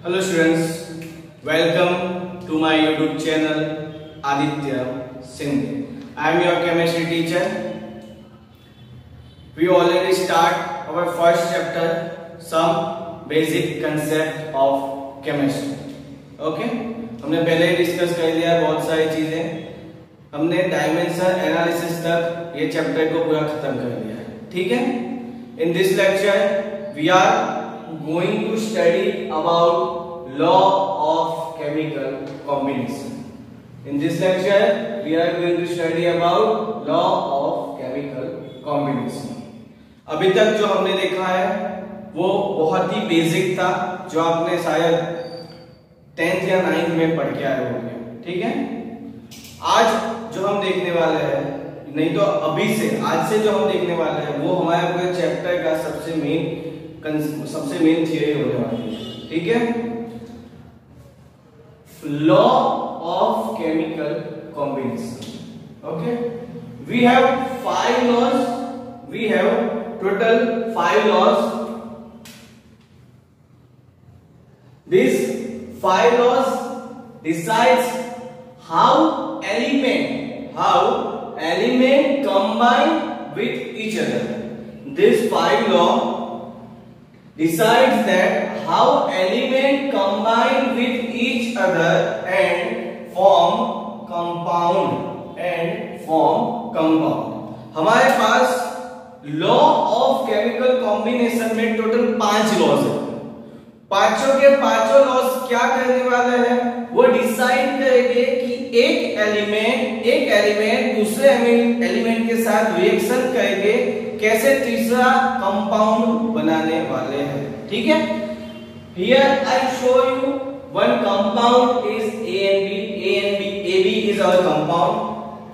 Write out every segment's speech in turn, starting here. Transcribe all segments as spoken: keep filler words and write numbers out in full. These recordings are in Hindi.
Hello students, welcome to my YouTube channel Aditya Singh. I am your chemistry teacher. We already start our first chapter, some basic concept of chemistry. Okay? हमने पहले ही डिस्कस कर लिया बहुत सारी चीजें. हमने डायमेंशन एनालिसिस तक ये चैप्टर को पूरा खत्म कर लिया है. ठीक है? In this lecture we are going to study about law of chemical combination. In this lecture we are going to study about law of chemical combination. अभी तक जो हमने देखा है वो बहुत ही बेसिक था, जो आपने शायद टेंथ या नाइन्थ में पढ़ के आए होंगे. ठीक है? आज जो हम देखने वाले हैं, नहीं तो अभी से आज से जो हम देखने वाले हैं वो हमारे पूरे चैप्टर का सबसे मेन सबसे मेन थियरी होने वाली है. ठीक है? Law of chemical combination. Okay, we have five laws. We have total five laws. This five laws decides how element how element combine with each other. This five law decides that how element combine with each other and form compound and form compound. हमारे पास लॉ ऑफ केमिकल कॉम्बिनेशन में टोटल पांच लॉज है. पांचों के पांचों लॉज क्या करने वाले हैं, वो डिसाइड करेंगे कि एक एलिमेंट एक एलिमेंट दूसरे एलिमेंट के साथ रिएक्शन करके कैसे तीसरा कंपाउंड बनाने वाले हैं. ठीक है? Here I show you one compound is A and B. A and B, A B is our compound.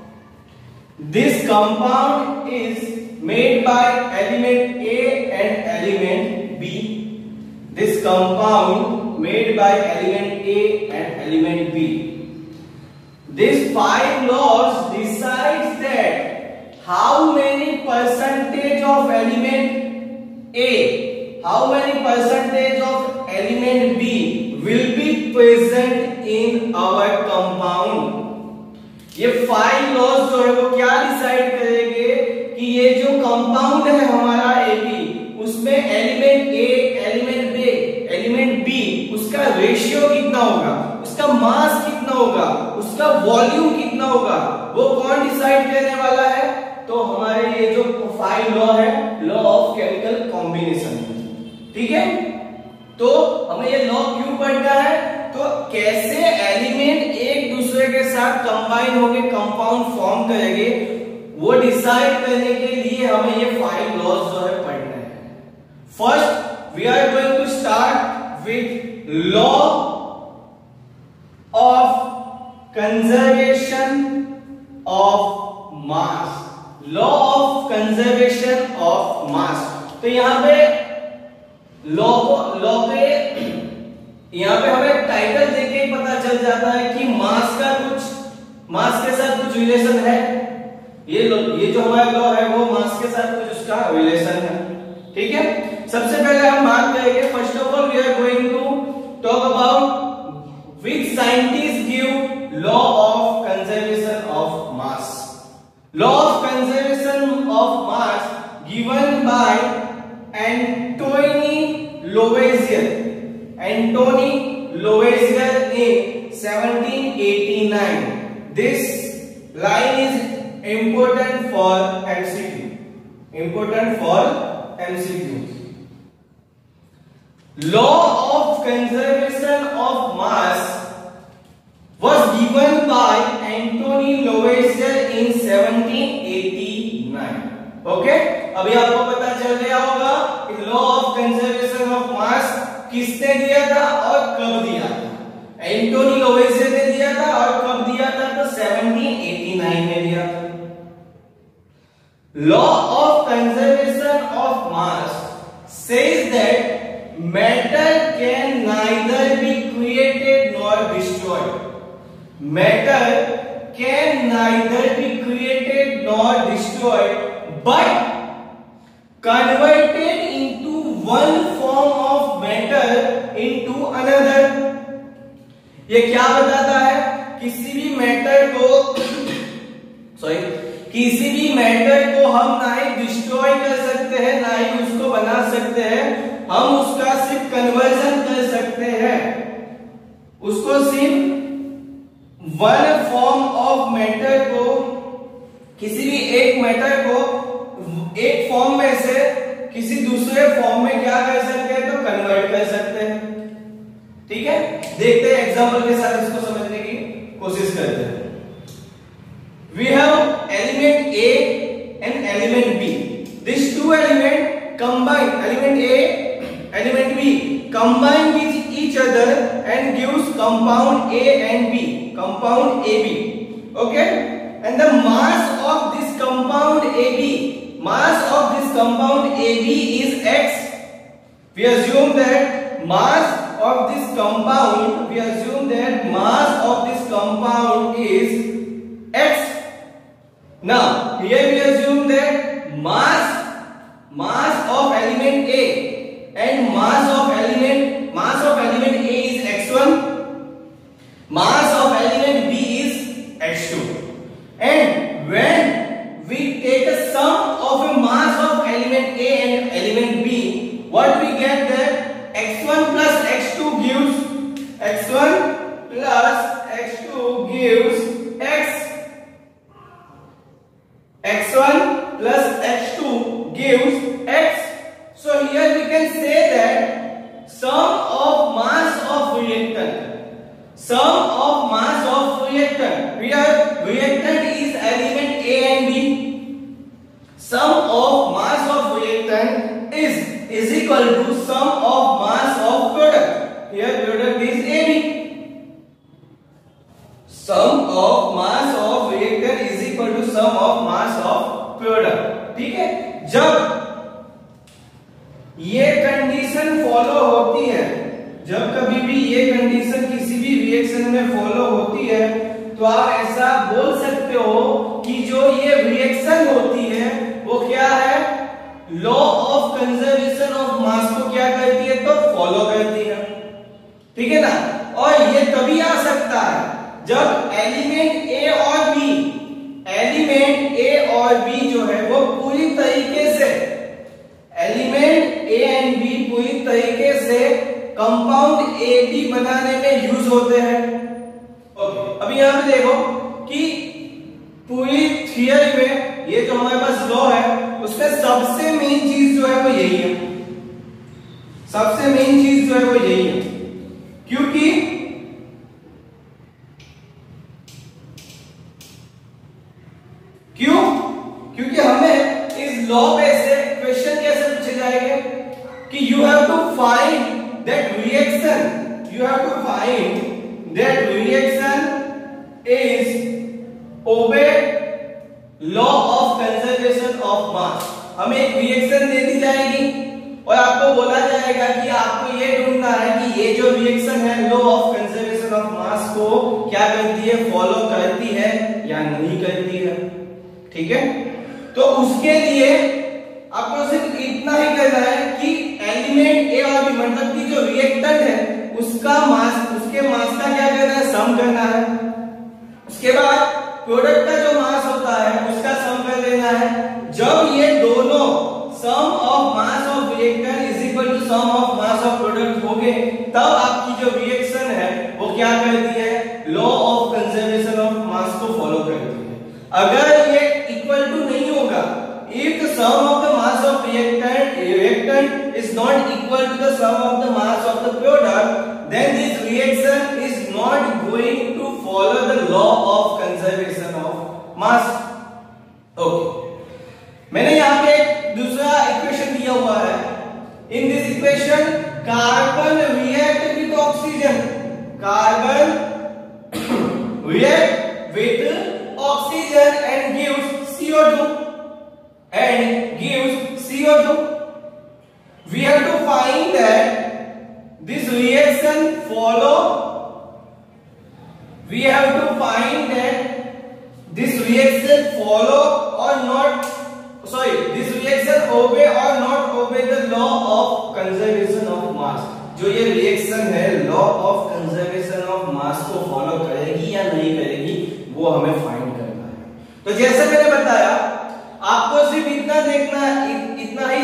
This compound is made by element A and element B. This compound made by element A and element B. These five laws decides that how many percentage of element A, how many percentage of element B will be present in our compound. ये फाइव लॉज जो है वो क्या डिसाइड करेंगे कि ये जो कंपाउंड है हमारा A B, उसमें element A, element B, element B, उसका रेशियो कितना होगा, उसका मास कितना होगा, उसका वॉल्यूम कितना होगा, वो कौन डिसाइड करने वाला है? तो हमारे ये जो फाइव लॉ है, लॉ ऑफ केमिकल कॉम्बिनेशन. ठीक है? तो हमें ये लॉ क्यों पढ़ना है? तो कैसे एलिमेंट एक दूसरे के साथ कंबाइन होकर कंपाउंड फॉर्म करेंगे, वो डिसाइड करने के लिए हमें ये फाइव लॉज जो है पढ़ना है. First we are going to start with law of conservation of mass. Law of conservation of mass. तो यहां पे लॉ को लॉ पे यहां पे हमें टाइटल देके ही पता चल जाता है कि मास का कुछ मास के साथ कुछ रिलेशन है. ये ये जो हमारा लॉ है वो मास के साथ कुछ उसका रिलेशन है. ठीक है? सबसे पहले हम बात करेंगे, first of all we are going to talk about which scientist give law of conservation of mass. Law of conservation of mass given by Antoine Lavoisier. Antoine Lavoisier in seventeen eighty-nine. This line is important for M C Q. Important for M C Q. Law of conservation of mass was given by Anthony Lavoisier in seventeen eighty-nine. Okay? अभी आपको पता चल गया होगा कि law of conservation of mass किसने दिया था और कब दिया था. एंटोनी लोवेजियर ने दिया था और कब दिया था? तो सेवनटीन एटी नाइन में दिया था. Law of conservation of mass says that matter can neither be created nor destroyed. Matter can neither be created nor destroyed but converted into one form of matter into another। ये क्या बताता है? किसी भी मैटर को सॉरी किसी भी मैटर को हम ना ही डिस्ट्रॉय कर सकते हैं ना ही उसको बना सकते हैं, हम उसका सिर्फ कन्वर्जन कर सकते हैं। उसको सिर्फ वन फॉर्म ऑफ मैटर को, किसी भी एक मैटर को एक फॉर्म में से किसी दूसरे फॉर्म में क्या कर सकते हैं? तो कन्वर्ट कर सकते हैं। ठीक है, देखते हैं एग्जांपल के साथ इसको समझने की कोशिश करते हैं। We have element A and element B. These two element combine, element A, element B combine with each other and gives compound A and B, compound A B. Okay, and the mass of this compound A B, mass of this compound A B is X. We assume that mass of this compound, we assume that mass of this compound is X. Now here we assume that mass mass of element A and mass of element mass of element A is x one, mass of element B is x two, and when we take a sum of a mass of element A and element B, what we get that x one plus x two gives x one plus x two gives x x one plus x two gives x. So here we can say that sum of mass of reactant, sum of mass of reactant, here reactant is element A and B, sum of mass of reactant is is equal to sum of mass of product, here product is A B. Sum of mass of reactant is equal to sum of mass of product. ठीक है, जब ये कंडीशन फॉलो होती है, जब कभी भी ये कंडीशन किसी भी रिएक्शन में फॉलो होती है, तो आप ऐसा बोल सकते हो कि जो ये रिएक्शन होती है वो क्या है? Law of conservation of mass को क्या करती है? तो फॉलो करती है। ठीक है ना, और ये तभी आ सकता है जब एलिमेंट ए और बी, एलिमेंट ए और बी जो है वो पूरी तरीके से, एलिमेंट ए एंड बी पूरी तरीके से कंपाउंड ए बी बनाने में यूज होते हैं। ओके, अभी यहां पे देखो कि पूरी थियरी में ये जो हमारे पास लॉ है उसमें सबसे मेन चीज जो है वो यही है, सबसे मेन चीज जो है वो यही है, क्योंकि क्यों? क्योंकि हमें इस लॉ पे से क्वेश्चन कैसे पूछे जाएंगे कि you have to find that reaction, you have to find that reaction is obey law of conservation of mass. हमें एक रिएक्शन दे दी जाएगी और आपको बोला जाएगा कि आपको ये ढूंढना है कि ये जो रिएक्शन है law of conservation of mass को क्या करती है? फॉलो करती है या नहीं करती है। ठीक है, तो उसके लिए आपको सिर्फ इतना ही करना है कि एलिमेंट ए और बी मतलब कि जो रिएक्टेंट है उसका मास, उसके मास का क्या करना है? सम करना है। उसके बाद प्रोडक्ट का जो मास होता है उसका सम कर लेना है। जब ये दोनों sum of mass of reactant is equal to sum of mass of product हो गए, तब आपकी जो रिएक्शन है वो क्या करती है? Law of conservation of mass को फॉलो करती है। अगर ये इक्वल टू नहीं होगा, if the sum of the mass of reactant reactant is not equal to the sum of the mass of the product, then this reaction is not going to follow the law of conservation of mass. Okay, मैंने यहाँ पे एक दूसरा इक्वेशन दिया हुआ है। In this equation, carbon react with oxygen, carbon react with oxygen and gives C O two, and gives C O two. We have to find that this reaction follow, we have to find that this reaction follow or not, sorry, this reaction obey or not obey the law of conservation of mass। जो ये रिएक्शन है law of conservation of mass को फॉलो करेगी या नहीं करेगी, वो हमें फाइंड करना है। तो जैसे मैंने बताया, आपको सिर्फ इतना देखना, इत, इतना ही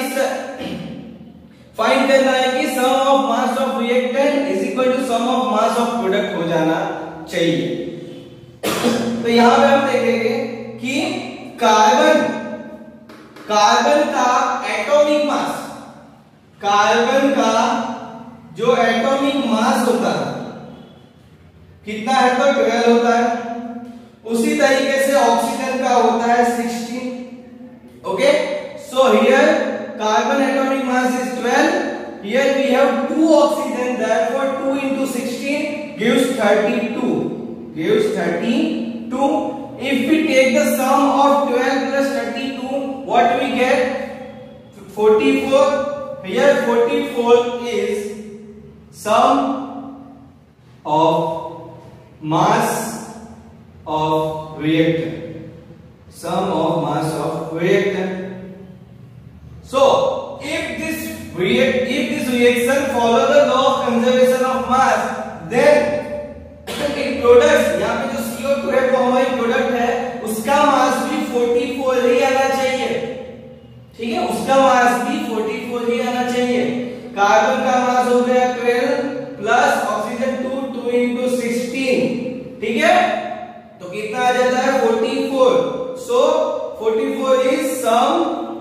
फाइंड करना है कि sum of mass of reactant is equal to sum of mass of product हो जाना चाहिए। तो यहां पे हम देखेंगे कि कार्बन कार्बन का एटॉमिक मास, कार्बन का जो एटॉमिक मास होता है कितना है, तो ट्वेल्व होता है। उसी तरीके से ऑक्सीजन का होता है sixteen. Okay, so here carbon atomic mass is twelve, here we have two oxygen, therefore two into sixteen gives thirty-two, gives thirty-two. If we take the sum of twelve plus thirty-two, what we get? forty-four. Here forty-four is sum of mass of reactant, sum of mass of reactant. So if this react if this reaction follow the law of conservation of mass, then in products, यहाँ पे जो C O टू है वो हमारी प्रोडक्ट है, उसका मास भी चौवालीस ही आना चाहिए। ठीक है, उसका मास भी चौवालीस ही आना चाहिए। कार्बन का मास हो गया twelve plus oxygen two, two into sixteen. ठीक है, तो कितना आ जाता है चौवालीस। सो चौवालीस इज सम,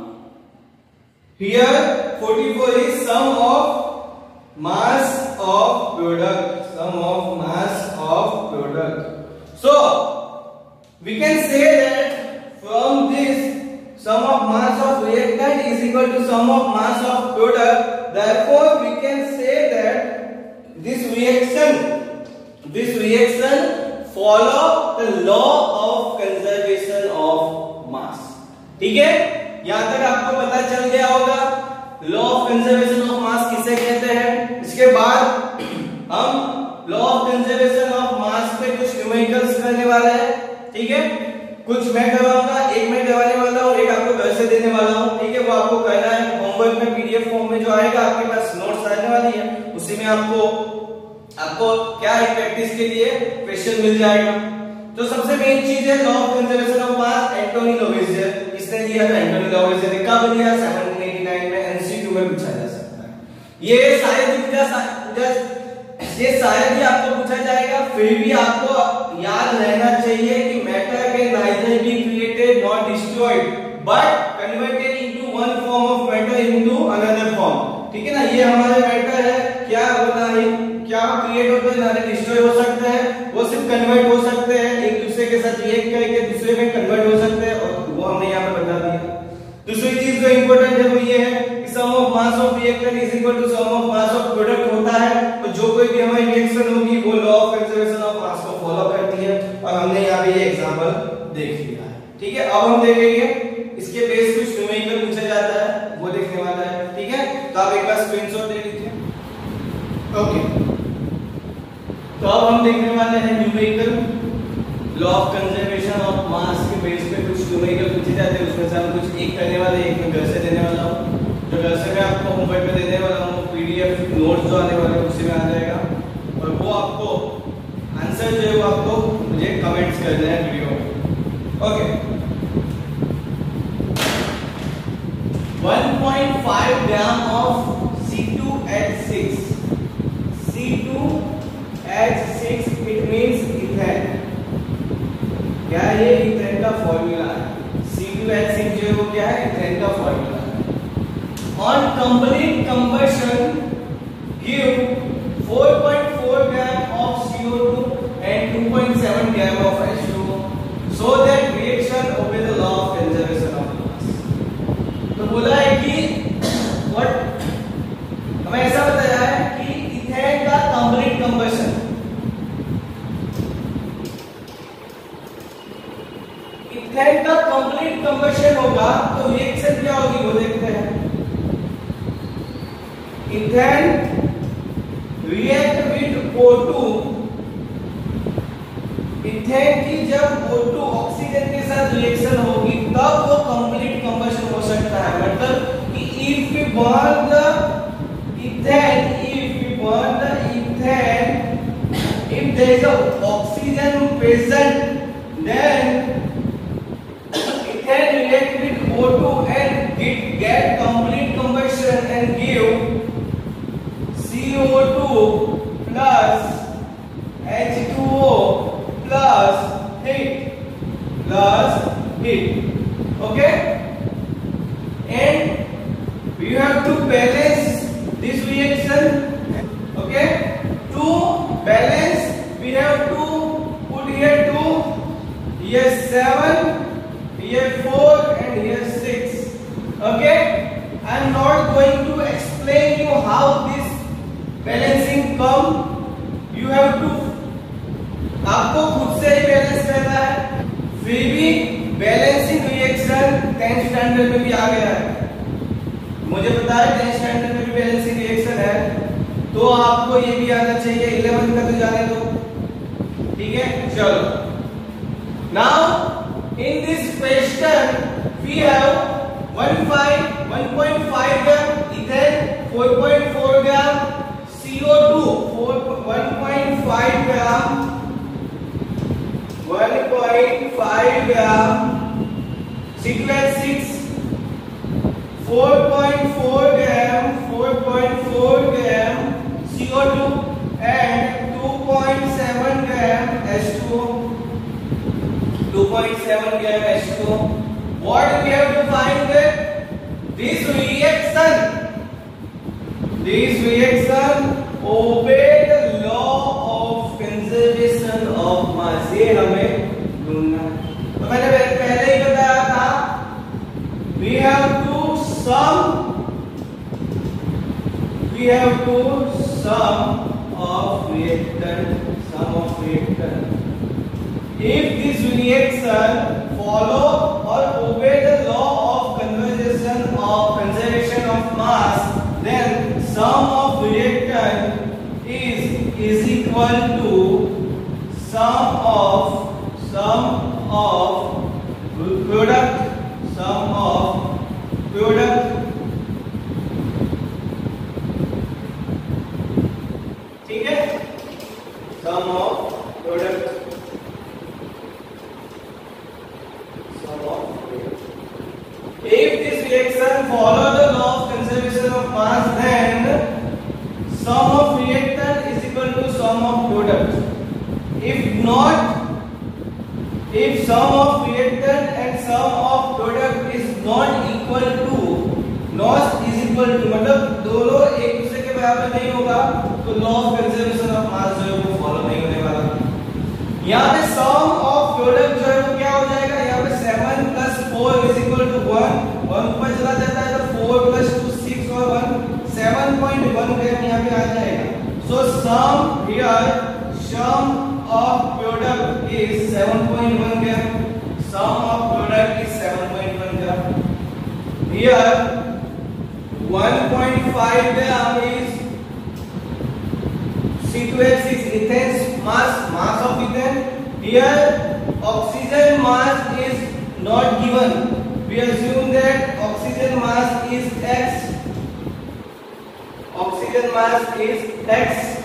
हियर चौवालीस is sum of mass of product, sum of mass of product. So we can say that from this sum of mass of reactant is equal to sum of mass of product. Therefore we can say that this reaction this reaction follow the law of conservation of mass. ठीक है, यहां तक आपको पता चल गया होगा law of conservation of mass किसे कहते हैं। इसके बाद हम law of conservation of mass पे कुछ न्यूमेरिकल्स करने वाला है। ठीक है, कुछ मैं करवाऊंगा, एक मैं करवाने वाला हूं, एक आपको घर से देने वाला हूं। ठीक है, वो आपको करना है होमवर्क में, पीडीएफ फॉर्म में जो आएगा आपके पास नोट्स आने वाली है, उसी में आपको आपको क्या है प्रैक्टिस के लिए क्वेश्चन मिल जाएगा। तो सबसे मेन चीज है law of conservation of mass, Antoine Lavoisier, इसने दिया था। एंटोनी लवेसियर ने कब दिया? सत्रह सौ नवासी में, एमसीक्यू में पूछा जा सकता है। ये शायद ये शायद ही आपको पूछा जाएगा, फिर भी आपको याद रहना चाहिए कि matter can neither be created not destroyed but converted into one form of matter into another form. ठीक है ना, ये हमारे मैटर है, क्या होना है, क्या क्रिएट होता है, ना डिस्ट्रॉय हो सकता है, वो सिर्फ कन्वर्ट हो सकते हैं, एक दूसरे के साथ रिएक्ट करके दूसरे में कन्वर्ट हो सकते हैं, और वो हमने यहाँ पे बता दिया। दूसरी चीज जो इंपॉर्टेंट है वो ये है कि sum of mass of reactant is equal to sum of mass of product होता है। तो जो कोई भी हमारी रिएक्शन होगी वो law of conservation of mass को फॉलो करती है, और हमने यहाँ पे ये एग्जांपल देख लिया है। ठीक है, अब हम देखेंगे इसके बेस कुछ न्यूमेरिकल पूछा जाता है, वो देखने वाला है। ठीक है, तो आप एक बार स्क्रीनशॉट ले लीजिए। ओके, तो अब हम देखने वाले हैं numerical law of conservation of mass के बेस पे कुछ न्यूमेरिकल पूछे जाते हैं, उसमें से हम कुछ एक करने वाले, एक मैं घर से देने वाला हूँ। जो घर से मैं आपको होमवर्क में देने वाला हूँ, पीडीएफ नोट्स जो आने वाले हैं उसी में आ जाएगा, और वो आपको आंसर जो है वो आपको मुझे कमेंट्स करना है वीडियो में। Okay, one point five gram of C two H six, C two H six it means ethane. क्या ये इथेन का फॉर्मूला है? सी टू एच सिक्स जो है वो क्या है? इथेन का फॉर्मूला है। On complete combustion, give four point four gram of C O two and two point seven gram of H two O, so that reaction obeys the law of conservation of mass. तो बोला है कि what हमें ऐसा बताया है कि इथेन का complete combustion, इथेन का complete combustion होगा तो रिएक्शन क्या होगी वो देखते हैं। Ethane react with O two, ethane की जब O टू ऑक्सीजन के साथ रिएक्शन होगी तब वो कंप्लीट कंबशन हो सकता है। मतलब कि if we burn the ethane, if we want the ethane, if there is a oxygen present, then ethane react with O two and get, get complete combustion and give C O two plus H two O plus heat plus heat. Okay, and we have to balance this reaction. Okay, to balance we have to put here two, here seven, here four and here six. Okay, I am not going to explain you how this balancing come. You have to, आपको खुद से ही बैलेंस करना है. फिर भी बैलेंसिंग रिएक्शन टेंथ स्टैंडर्ड में भी आ गया है, मुझे पता है टेंथ स्टैंडर्ड में भी बैलेंसिंग रिएक्शन है, तो आपको ये भी आना चाहिए. इलेवेंथ का तो जाने दो, ठीक है. चलो, now in this question we have one point five gram ethane, four point four gram C O two, one point five gram one point five gram C two H six, four point four gram four point four gram C O two and two point seven gram H two O. two point seven gram H two O. What we have to find that this reaction, this reaction obey the law of conservation of mass. ये हमें ढूंढना है. तो मैंने पहले ही बताया था, we have to sum, we have to sum of reactant, sum of reactant. If this reaction follow or obey the law of conservation of conservation of mass, then sum of reactant is is equal to sum of sum of product, sum of product. ठीक है, sum of product. If this reaction follow the law of conservation of mass, then sum of reactant is equal to sum of product. If not, if sum of reactant and sum of product is not equal to, not is equal to, मतलब दोनों एक दूसरे के बराबर नहीं होगा, तो law of conservation of mass जो है वो follow नहीं होने वाला. यहाँ पे sum of product जो है वो क्या हो जाएगा, यहाँ पे seven plus four is equal to one, one ऊपर चला जाता है तो four plus two six और one seven point one ग्राम यहाँ पे आ जाएगा. So sum here, sum of product is seven point one gram. Sum of product is seven point one gram. Here one point five gram is C two H six, ethane mass, mass of ethane. Here oxygen mass is not given. We assume that oxygen mass is X. Oxygen mass is X.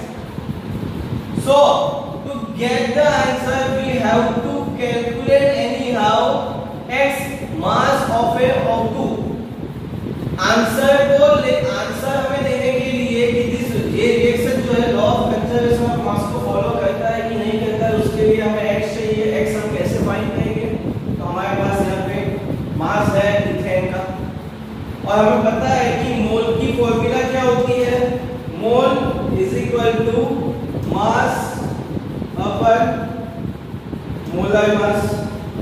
So to get the answer, we have to calculate anyhow X mass of a O two. Answer को ले आंसर हमें देने के लिए कि दिस ये रिएक्शन जो है law of conservation of mass को फॉलो करता है कि नहीं करता है, उसके लिए हमें x चाहिए. x हम कैसे फाइंड करेंगे, तो हमारे पास यहाँ पे मास है इथेन का और हमें पता है कि मोल की फॉर्मूला क्या होती है, mole is equal to mass upon molar mass.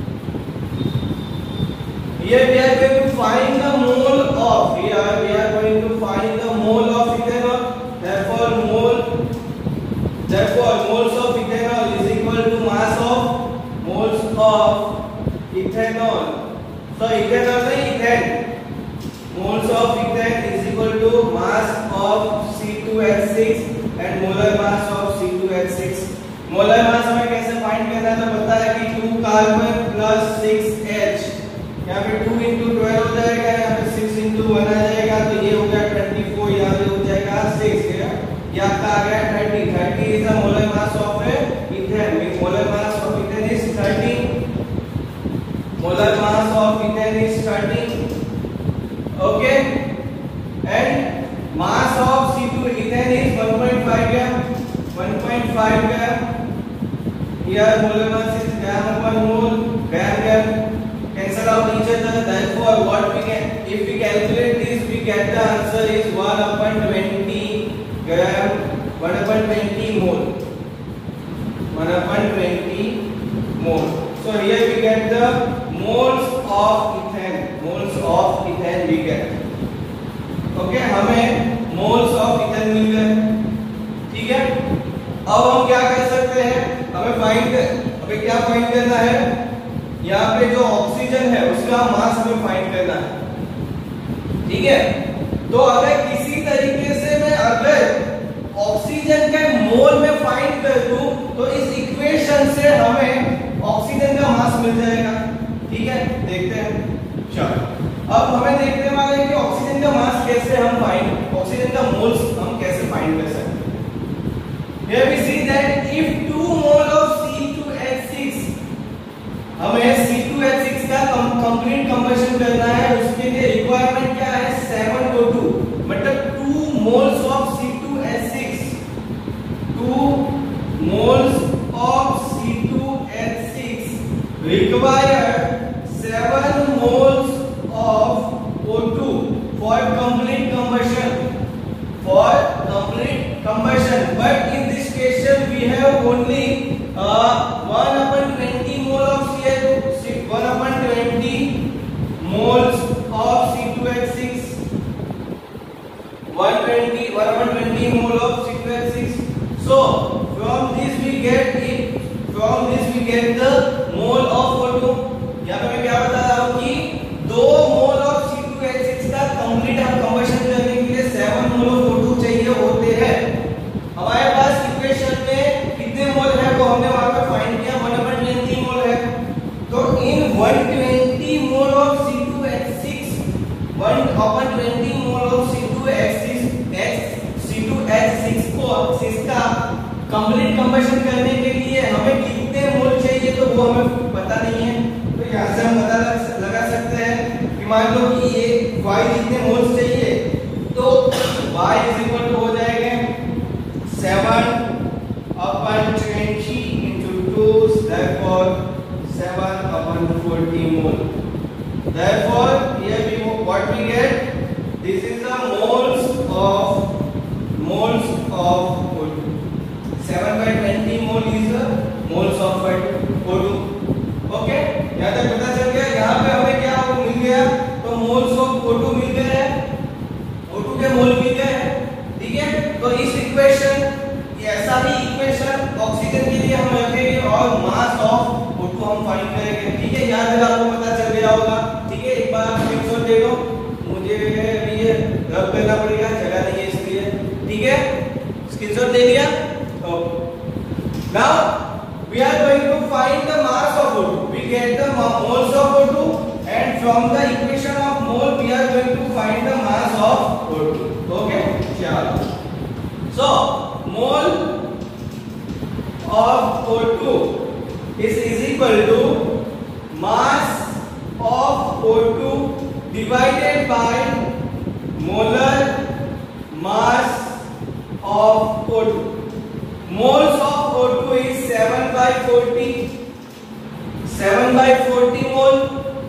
Here we are going to find the mole of, here we are going to find the mole of ethanol. Therefore mole, therefore moles of ethanol is equal to mass of moles of ethanol. So ethanol नहीं ethane, moles of ethane is equal to mass of C two H six and molar mass of C two H six. Molar mass हमें कैसे फाइंड करना है, तो पता है कि two carbon plus six H, यहाँ पे two into twelve हो जाएगा, यहाँ पे six into one आ जाएगा, तो ये हो गया twenty-four, यहाँ पे हो जाएगा six. ये आपका आ गया thirty. Thirty is the molar mass of ethane. Molar mass of ethane is thirty. Molar mass of ethane is thirty. Okay, and mass of C two ethane is one point five gram. One point five gram. Here molar mass is gram upon mole. Gram gram cancel out each other. Therefore, what we can, if we calculate this, we get the answer is one upon twenty gram. one upon twenty mole. one upon twenty mole. So here we get the moles of ethane. Moles of ethane we get. Okay, हमें moles of ethane मिल गए। ठीक है, अब हम क्या कर सकते हैं, हमें फाइंड हमें क्या फाइंड करना है, यहाँ पे जो ऑक्सीजन है उसका मास हमें फाइंड करना है। ठीक है, तो अगर किसी तरीके से मैं अगर ऑक्सीजन के मोल में फाइंड कर दूं तो इस इक्वेशन से हमें ऑक्सीजन का मास मिल जाएगा। ठीक है, देखते हैं। चलो, अब हमें देखने वाले हैं कि ऑक्सीजन का मास कैसे हम फाइंड, ऑक्सीजन का मोल्स हम कैसे फाइंड कर सकते हैं। Here we see that if two mole of C two H six, हमें C two H six का कंप्लीट कंबशन करना है, उसके लिए रिक्वायरमेंट क्या है, सेवन O two, मतलब two moles of C two H six, two moles of C two H six require seven moles of O two for complete combustion, for complete combustion. But in this case we have only uh, one upon twenty mole of C H two, one upon twenty moles of C two H six, one twenty, one upon twenty mole of C two H six. So from this we get it, from this we get the mole of O two. यहाँ पे मैं क्या बता रहा हूँ कि दो mole of C two H six का कंप्लीट हम कंबशन करने के लिए seven mole of O two चाहिए होते हैं। हमारे पास इक्वेशन में कितने मोल है वो हमने वहां पे फाइंड किया, वन अपॉन ट्वेंटी मोल है। तो in one twenty mole of C two H six, one upon twenty mole of C two H six, C two H six को इसका कंप्लीट कंबशन करने के लिए हमें कितने मोल चाहिए तो वो हमें पता नहीं है। तो यहाँ से हम पता लगा सकते हैं कि मान लो कि ये Y जितने मोल्स चाहिए तो Y इज इक्वल टू हो जाएगा seven upon twenty into two, therefore seven upon forty mole. Therefore here we what we get, this is the moles of moles of O two. seven by twenty mole is the moles of O two. Okay, यहाँ तक पता चल गया। यहाँ पे हमें क्या मिल गया, तो मोल्स ऑफ O two मिल गए हैं, O two के मोल मिल गए हैं। ठीक है, तो इस इक्वेशन, ऐसा ही इक्वेशन ऑक्सीजन के लिए हम रखेंगे और मास ऑफ O two हम फाइंड करेंगे। ठीक है, यहाँ तक आपको पता चल गया होगा। ठीक है, एक बार आप स्क्रीनशॉट दे दो, मुझे अभी ये रब करना पड़ेगा, जगह नहीं है इसलिए। ठीक है, स्क्रीनशॉट दे दिया। Now we are going to find the mass of O two. We get the moles of O two and from the equation of mole we are going to find the mass of O two. Okay, chalo. So mole of O two is is equal to mass of O two divided by molar mass of O two. Moles of O two is seven by forty, seven by forty mole.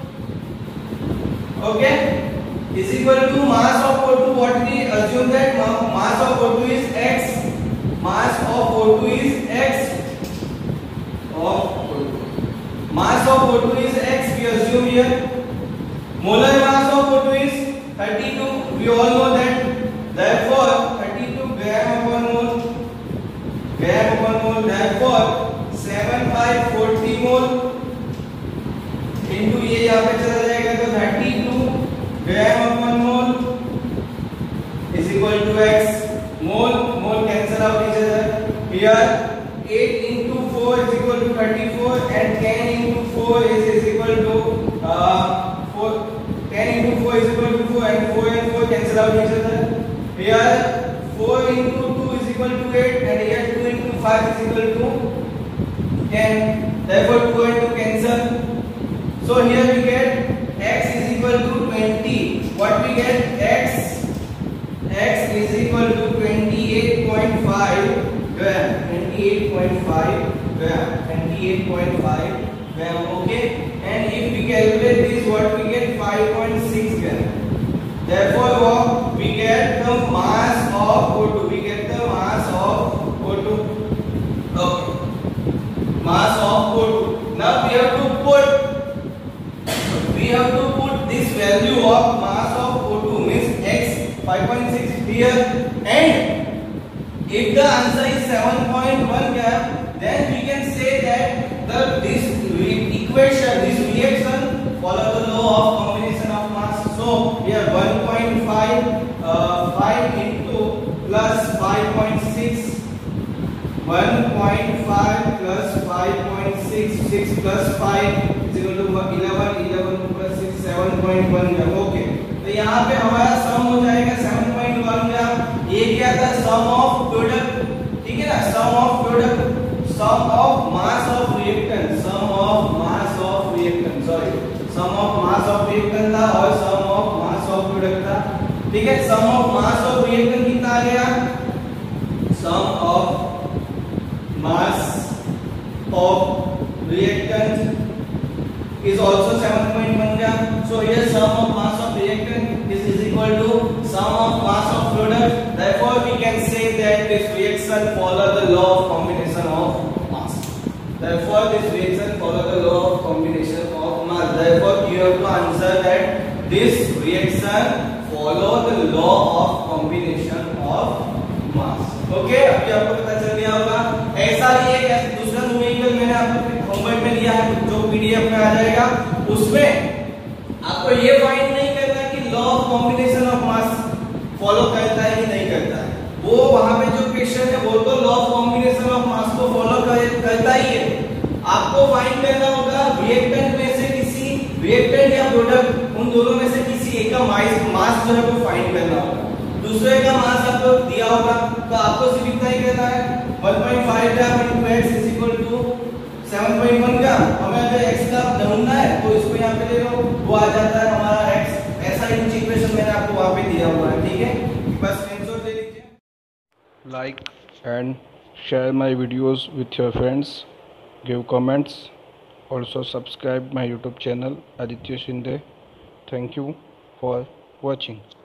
Okay, is equal to mass of O two. What we assume that mass of O two is X. Mass of O two is X. Of O two. Mass of O two is X. We assume here. Molar mass of O two is thirty-two. We all know that. Therefore, thirty-two gram upon mole. Gram upon mole, therefore seven by forty mole into ये यहाँ पे चला जाएगा तो thirty-two gram upon mole is equal to X. Mole mole cancel out each other. Here eight into four is equal to thirty-four and ten into four is, is equal to uh, four. ten into four is equal to four and four and four cancel out each other. Here four into two is equal equal to eight, and here two into five is equal to ten. Therefore two and two cancel. So here we get x is equal to twenty. What we get? X x is equal to twenty-eight point five gram. twenty-eight point five gram. twenty-eight point five gram. Okay. And if we calculate this, what we get? five point six gram. Therefore, we get the mass of O two. We get the mass of O two. Okay. Mass of O two. Now we have to put we have to put this value of mass of O two, means x five point six here, and if the answer is seven point one gram, then we can say that the this equation, this reaction follow the law of combination of mass. So we have one point five uh, five into plus five point six. one point five plus five point six, six plus five is equal to eleven, eleven plus six, seven point one gram. Okay, तो यहाँ पे हमारा सम हो जाएगा seven point one ग्राम. ये क्या था? Sum of product. ठीक है ना? Sum of product, sum of mass of reactant, sum of mass of reactant, sorry sum of mass of reactant था और sum of mass of product था. ठीक है, sum of mass of reactant कितना आ गया? Sum of mass of reactant is also seven point one gram. So here sum of mass of reactant is, is equal to sum of mass of product. Therefore we can say that this reaction follow the law of combination of mass. Therefore this reaction follow the law of combination of mass. Therefore you have to answer that this reaction follow the law of combination of mass. Okay, अभी आपको पता चल गया होगा. ऐसा ही एक दूसरा न्यूमेरिकल मैंने आपको होमवर्क में दिया है, जो पीडीएफ में आ जाएगा. उसमें आपको ये फाइंड नहीं करना कि law of combination of mass follow करता है कि नहीं करता है. वो वहां पे जो क्वेश्चन है वो तो law of combination of mass को फॉलो करता ही है. आपको फाइंड करना होगा रिएक्टेंट में से किसी, रिएक्टेंट या प्रोडक्ट, उन दोनों में से किसी एक का मास जो है वो फाइंड करना होगा. दूसरे का मास आपको दिया होगा, तो आपको सिर्फ इतना ही करना है one point five gram into x is equal to seven point one ग्राम. हमें अगर x का ढूंढना है तो इसको यहाँ पे ले लो, वो आ जाता है हमारा x. ऐसा ही कुछ इक्वेशन मैंने आपको वहाँ पे दिया हुआ है. ठीक है, बस स्क्रीनशॉट ले लीजिए. Like and share my videos with your friends, give comments, also subscribe my YouTube channel Aditya Shinde. Thank you for watching.